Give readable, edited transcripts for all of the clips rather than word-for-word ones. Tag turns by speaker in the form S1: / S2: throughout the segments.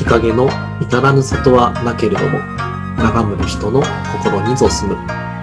S1: 日陰の至らぬ里はなけれども、眺むる人の心にぞ住む。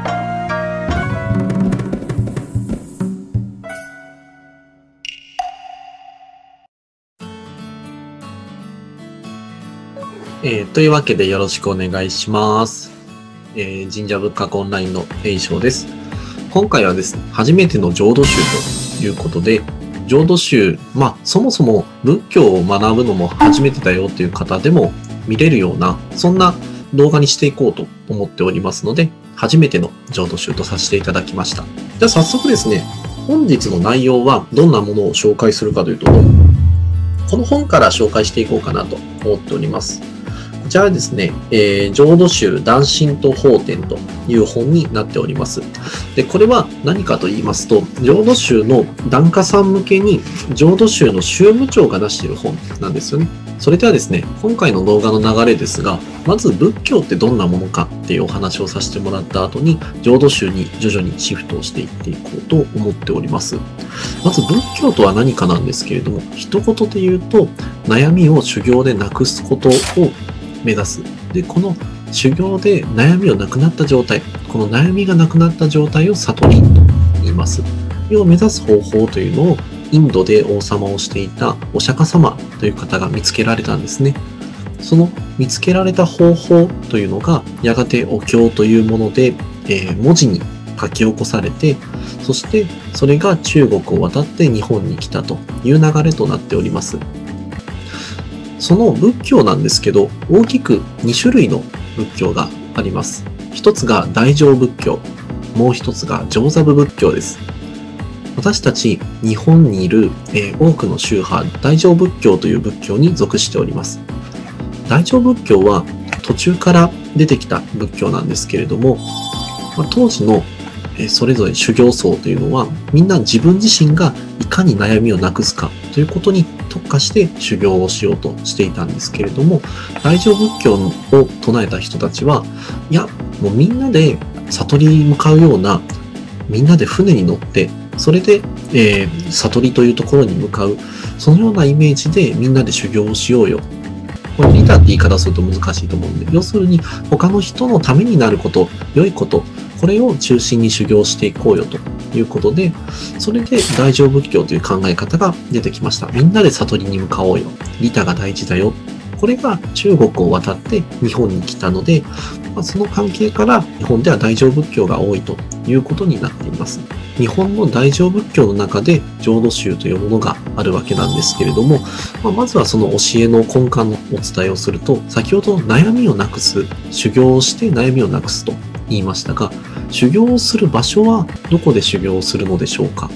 S1: というわけでよろしくお願いします。神社仏閣オンラインの栄翔です。今回はですね、初めての浄土宗ということで、浄土宗、そもそも仏教を学ぶのも初めてだよという方でも見れるような、そんな動画にしていこうと思っておりますので、初めての浄土宗とさせていただきました。じゃあ早速ですね、本日の内容はどんなものを紹介するかというと、この本から紹介していこうかなと思っております。こちらはですね、浄土宗談真と法典という本になっております。で、これは何かと言いますと、浄土宗の檀家さん向けに浄土宗の宗務長が出している本なんですよね。それではですね、今回の動画の流れですが、まず仏教ってどんなものかっていうお話をさせてもらった後に、浄土宗に徐々にシフトをしていっていこうと思っております。まず仏教とは何かなんですけれども、一言で言うと、悩みを修行でなくすことを目指す。で、この修行で悩みをなくなった状態、この悩みがなくなった状態を悟りと言います。それを目指す方法というのをインドで王様をしていたお釈迦様という方が見つけられたんですね。その見つけられた方法というのがやがてお経というもので、文字に書き起こされて、そしてそれが中国を渡って日本に来たという流れとなっております。その仏教なんですけど、大きく2種類の仏教があります。一つが大乗仏教、もう一つが上座部仏教です。私たち日本にいる、多くの宗派、大乗仏教という仏教に属しております。大乗仏教は途中から出てきた仏教なんですけれども、当時のそれぞれ修行僧というのはみんな自分自身がいかに悩みをなくすかということに特化して修行をしようとしていたんですけれども、大乗仏教を唱えた人たちは、いや、もうみんなで悟りに向かうような、みんなで船に乗って、それで、悟りというところに向かう、そのようなイメージでみんなで修行をしようよ。これリーダーって言い方すると難しいと思うんで、要するに他の人のためになること、良いこと、これを中心に修行していこうよということで、それで大乗仏教という考え方が出てきました。みんなで悟りに向かおうよ。利他が大事だよ。これが中国を渡って日本に来たので、その関係から日本では大乗仏教が多いということになっています。日本の大乗仏教の中で浄土宗というものがあるわけなんですけれども、まずはその教えの根幹のお伝えをすると、先ほど悩みをなくす、修行をして悩みをなくすと言いましたが、修行をする場所はどこで修行をするのでしょうか。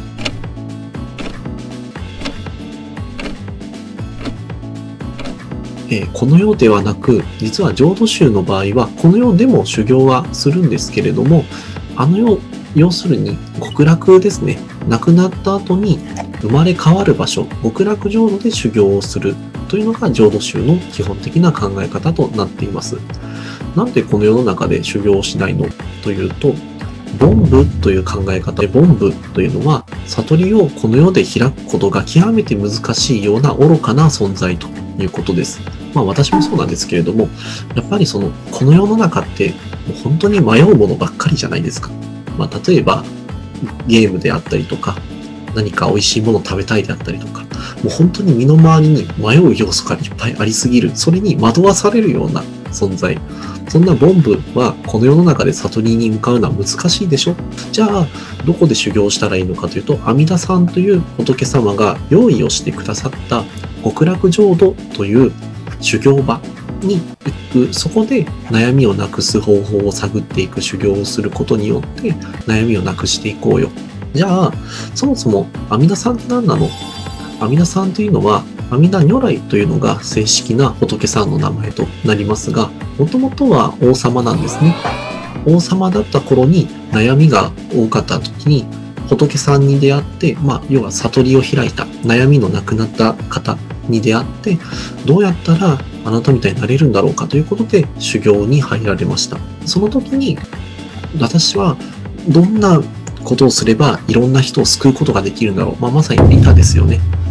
S1: この世ではなく、実は浄土宗の場合はこの世でも修行はするんですけれども、要するに極楽ですね。亡くなった後に生まれ変わる場所、極楽浄土で修行をするというのが浄土宗の基本的な考え方となっています。なんでこの世の中で修行をしないのというと、凡夫という考え方で、凡夫というのは悟りをこの世で開くことが極めて難しいような愚かな存在ということです。私もそうなんですけれども、やっぱりこの世の中ってもう本当に迷うものばっかりじゃないですか。例えばゲームであったりとか、何か美味しいものを食べたいであったりとか、もう本当に身の回りに迷う要素がいっぱいありすぎる、それに惑わされるような存在。そんな凡夫はこの世の中で悟りに向かうのは難しいでしょ。じゃあどこで修行したらいいのかというと、阿弥陀さんという仏様が用意をしてくださった極楽浄土という修行場に行く。そこで悩みをなくす方法を探っていく修行をすることによって悩みをなくしていこうよ。じゃあそもそも阿弥陀さんって何なの？阿弥陀さんというのは、阿弥陀如来というのが正式な仏さんの名前となりますが、もともとは王様なんですね。王様だった頃に悩みが多かった時に仏さんに出会って、要は悟りを開いた、悩みのなくなった方に出会って、どうやったらあなたみたいになれるんだろうかということで修行に入られました。その時に私はどんなことをすればいろんな人を救うことができるんだろう。まさに利他ですよね。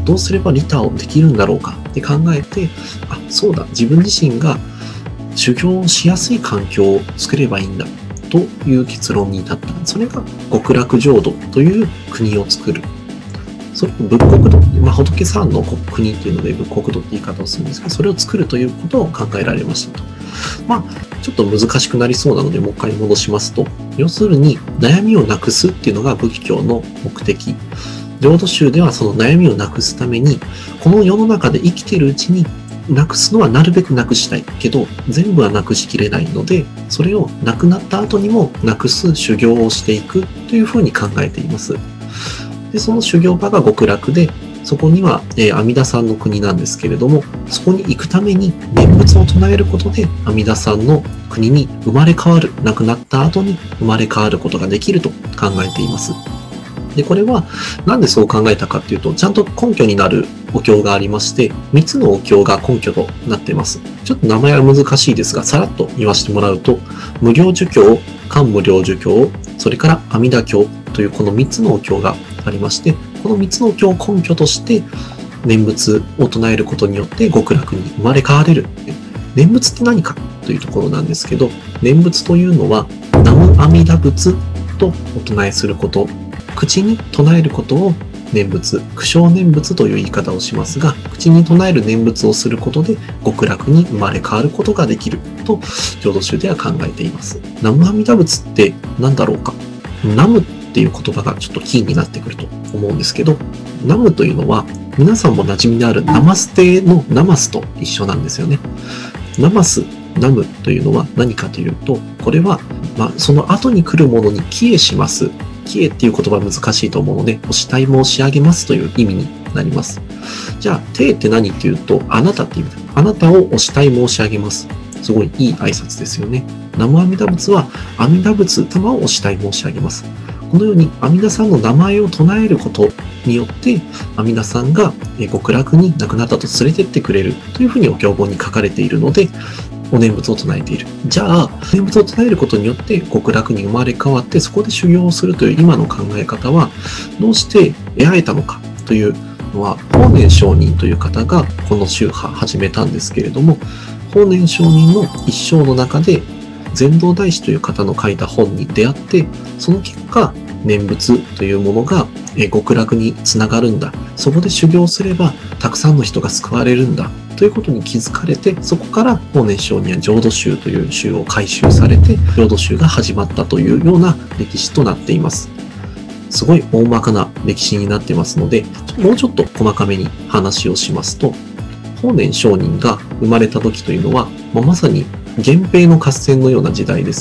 S1: どうすれば利他をできるんだろうかって考えて、あ、そうだ、自分自身が修行をしやすい環境を作ればいいんだという結論に至った。それが極楽浄土という国を作る。それを仏国土、仏さんの国っていうので仏国土って言い方をするんですけど、それを作るということを考えられましたと。ちょっと難しくなりそうなので、もう一回戻しますと、要するに悩みをなくすっていうのが仏教の目的。浄土宗ではその悩みをなくすために、この世の中で生きているうちになくすのはなるべくなくしたいけど、全部はなくしきれないので、それをなくなった後にもなくす修行をしていくというふうに考えています。で、その修行場が極楽で、そこには、阿弥陀さんの国なんですけれども、そこに行くために念仏を唱えることで阿弥陀さんの国に生まれ変わる、亡くなった後に生まれ変わることができると考えています。で、これはなんでそう考えたかっていうと、ちゃんと根拠になるお経がありまして、3つのお経が根拠となっています。ちょっと名前は難しいですが、さらっと言わせてもらうと、無量寿経、漢無量寿経、それから阿弥陀経というこの3つのお経がありまして、この3つのお経を根拠として念仏を唱えることによって極楽に生まれ変われる。念仏って何かというところなんですけど、念仏というのは南無阿弥陀仏とお唱えすること、口に唱えることを念仏、苦笑念仏という言い方をしますが、口に唱える念仏をすることで極楽に生まれ変わることができると浄土宗では考えています。南無阿弥陀仏って何だろうか。南無っていう言葉がちょっとキーになってくると思うんですけど、南無というのは皆さんも馴染みのあるナマステのナマスと一緒なんですよね。ナマス、ナムというのは何かというと、これは、その後に来るものに帰依します。帰依っていう言葉難しいと思うので、お慕い申し上げますという意味になります。じゃあ、てって何っていうと、あなたって意味だ。あなたをお慕い申し上げます。すごいいい挨拶ですよね。南無阿弥陀仏は阿弥陀仏様をお慕い申し上げます。このように阿弥陀さんの名前を唱えることによって阿弥陀さんが極楽に亡くなったと連れてってくれるというふうにお経本に書かれているので、お念仏を唱えている。じゃあ、念仏を唱えることによって極楽に生まれ変わってそこで修行をするという今の考え方はどうして得られたのかというのは、法然上人という方がこの宗派始めたんですけれども、法然上人の一生の中で禅道大師という方の書いた本に出会って、その結果念仏というものが極楽につながるんだ。そこで修行すればたくさんの人が救われるんだということに気づかれて、そこから法然上人は浄土宗という宗を改宗されて浄土宗が始まったというような歴史となっています。すごい大まかな歴史になってますので、もうちょっと細かめに話をしますと、法然上人が生まれた時というのは、まさに源平の合戦のような時代です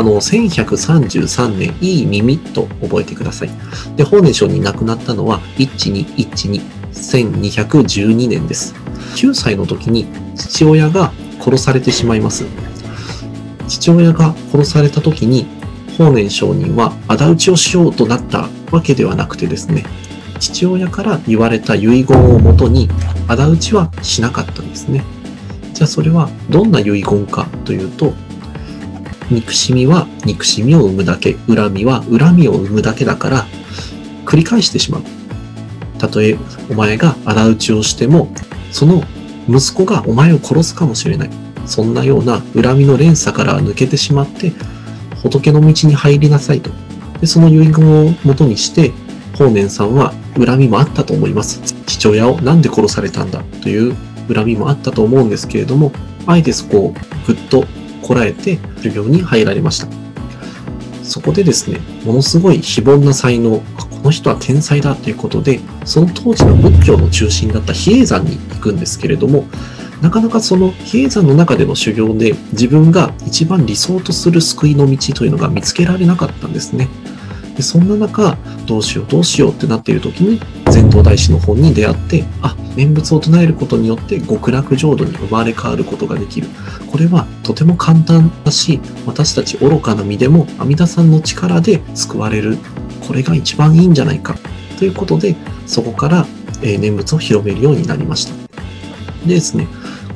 S1: 。1133年、いい耳と覚えてください。で、法然上人亡くなったのは、1212年です。9歳の時に父親が殺されてしまいます。父親が殺された時に、法然上人は仇討ちをしようとなったわけではなくてですね、父親から言われた遺言をもとに仇討ちはしなかったんですね。じゃあそれはどんな遺言かというと、憎しみは憎しみを生むだけ、恨みは恨みを生むだけだから繰り返してしまう。たとえお前が仇討ちをしても、その息子がお前を殺すかもしれない。そんなような恨みの連鎖から抜けてしまって仏の道に入りなさいと。で、その遺言をもとにして法然さんは恨みもあったと思います。父親をなんで殺されたんだという恨みもあったと思うんですけれども、あえてそこをぐっとこらえて修行に入られました。そこでですね、ものすごい非凡な才能、この人は天才だということで、その当時の仏教の中心だった比叡山に行くんですけれども、なかなかその比叡山の中での修行で自分が一番理想とする救いの道というのが見つけられなかったんですね。で、そんな中、どうしようってなっている時に、禅道大師の本に出会って、念仏を唱えることによって極楽浄土に生まれ変わることができる。これはとても簡単だし、私たち愚かな身でも阿弥陀さんの力で救われる。これが一番いいんじゃないか。ということで、そこから念仏を広めるようになりました。でですね、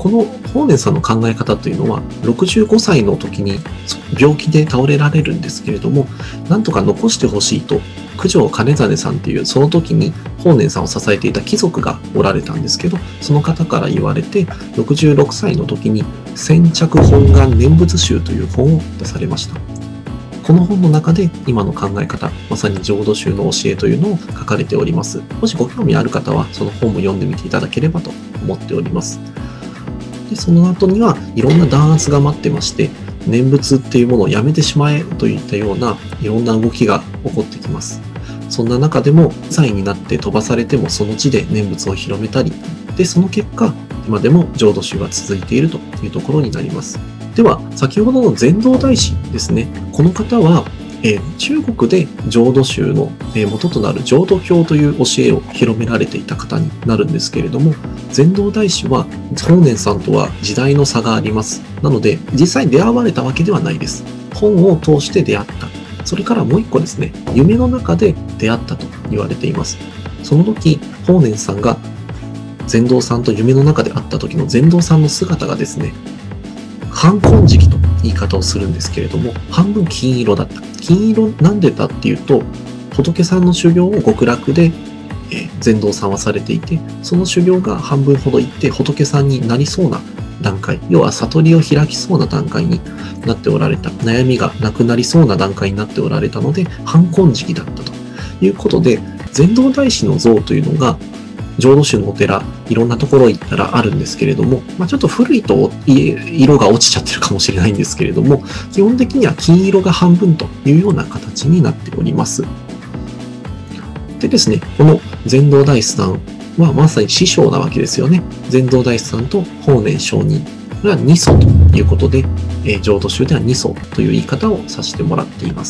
S1: この法然さんの考え方というのは、65歳の時に病気で倒れられるんですけれども、なんとか残してほしいと、九条兼実さんっていう、その時に法然さんを支えていた貴族がおられたんですけど、その方から言われて、66歳の時に、先着本願念仏集という本を出されました。この本の中で今の考え方、まさに浄土宗の教えというのを書かれております。もしご興味ある方は、その本も読んでみていただければと思っております。でその後にはいろんな弾圧が待ってまして、念仏っていうものをやめてしまえといったようないろんな動きが起こってきます。そんな中でも、罪になって飛ばされてもその地で念仏を広めたり、で、その結果、今でも浄土宗が続いているというところになります。では、先ほどの禅道大師ですね。この方は、中国で浄土宗の元となる浄土教という教えを広められていた方になるんですけれども、禅道大師は法然さんとは時代の差があります。なので、実際に出会われたわけではないです。本を通して出会った。それからもう一個ですね、夢の中で出会ったと言われています。その時、法然さんが禅道さんと夢の中で会った時の禅道さんの姿がですね、半金色と言い方をするんですけれども、半分金色だった。金色なんでだっていうと、仏さんの修行を極楽で、禅道さんはされていて、その修行が半分ほどいって仏さんになりそうな段階、要は悟りを開きそうな段階になっておられた。悩みがなくなりそうな段階になっておられたので、半金色だったということで、禅道大師の像というのが、浄土宗のお寺、いろんなところ行ったらあるんですけれども、ちょっと古いと色が落ちちゃってるかもしれないんですけれども、基本的には金色が半分というような形になっております。でですね、この禅道大師さんはまさに師匠なわけですよね。禅道大師さんと法然上人が二祖ということで、浄土宗では二祖という言い方をさせてもらっています。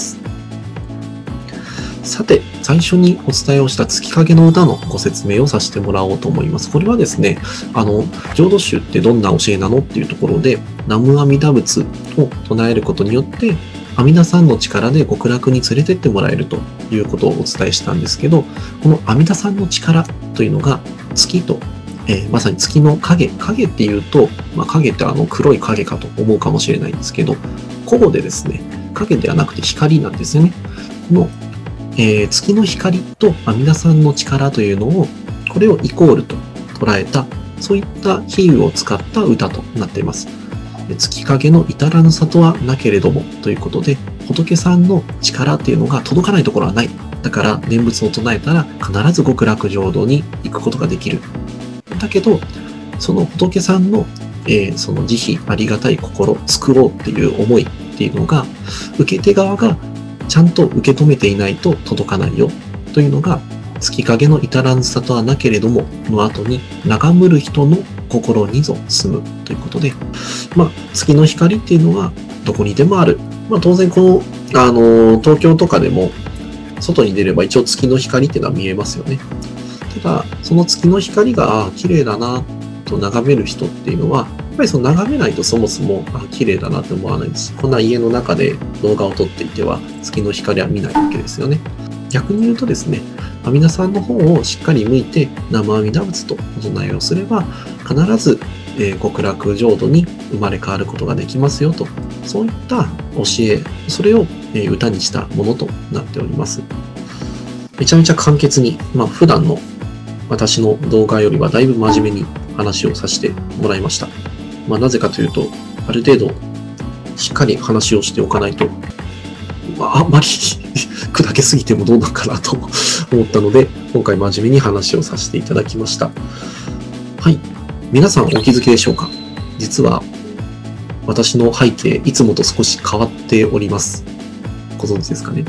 S1: さて、最初にお伝えをした月影の歌のご説明をさせてもらおうと思います。これはですね、浄土宗ってどんな教えなのっていうところで、南無阿弥陀仏を唱えることによって、阿弥陀さんの力で極楽に連れてってもらえるということをお伝えしたんですけど、この阿弥陀さんの力というのが月と、まさに月の影。影っていうと、影って黒い影かと思うかもしれないんですけど、古語でですね、影ではなくて光なんですよね。この月の光と阿弥陀さんの力というのを、これをイコールと捉えた、そういった比喩を使った歌となっています。月影の至らぬ里はなけれどもということで、仏さんの力っていうのが届かないところはない。だから念仏を唱えたら必ず極楽浄土に行くことができる。だけど、その仏さんの、その慈悲ありがたい心、作ろうっていう思いっていうのが、受け手側がちゃんと受け止めていないと届かないよというのが、月影の至らぬ里はなけれどもの後に、眺むる人の心にぞ住むということで、月の光っていうのはどこにでもある。当然この、東京とかでも外に出れば一応月の光っていうのは見えますよね。ただ、その月の光が綺麗だなと眺める人っていうのは、やっぱりその眺めないとそもそも綺麗だなって思わないですし、こんな家の中で動画を撮っていては月の光は見ないわけですよね。逆に言うとですね、阿弥陀さんの方をしっかり向いて南無阿弥陀仏とお唱えをすれば、必ず、極楽浄土に生まれ変わることができますよと、そういった教え、それを、歌にしたものとなっております。めちゃめちゃ簡潔に、普段の私の動画よりはだいぶ真面目に話をさせてもらいました。なぜかというと、ある程度しっかり話をしておかないと、あんまり砕けすぎてもどうなのかなと思ったので、今回真面目に話をさせていただきました。はい。皆さんお気づきでしょうか？実は私の背景、いつもと少し変わっております。ご存知ですかね？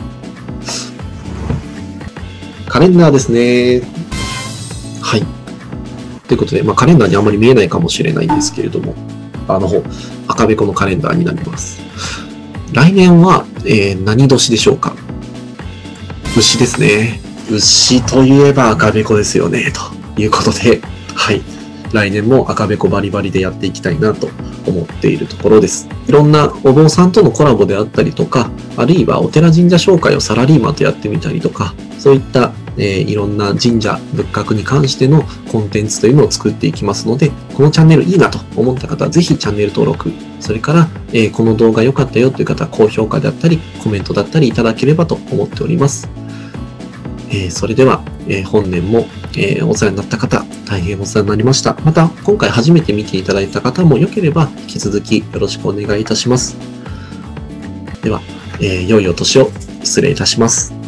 S1: カレンダーですね。はい。ということで、カレンダーにあまり見えないかもしれないんですけれども、赤べこのカレンダーになります。来年は、何年でしょうか？牛ですね。牛といえば赤べこですよね。ということで、はい。来年も赤べこバリバリでやっていきたいなと思っているところです。いろんなお坊さんとのコラボであったりとか、あるいはお寺神社紹介をサラリーマンとやってみたりとか、そういったいろんな神社仏閣に関してのコンテンツというのを作っていきますので、このチャンネルいいなと思った方はぜひチャンネル登録、それから、この動画良かったよという方は高評価であったりコメントだったりいただければと思っております。それでは、本年も、お世話になった方、大変お世話になりました。また、今回初めて見ていただいた方も良ければ、引き続きよろしくお願いいたします。では、良いお年を失礼いたします。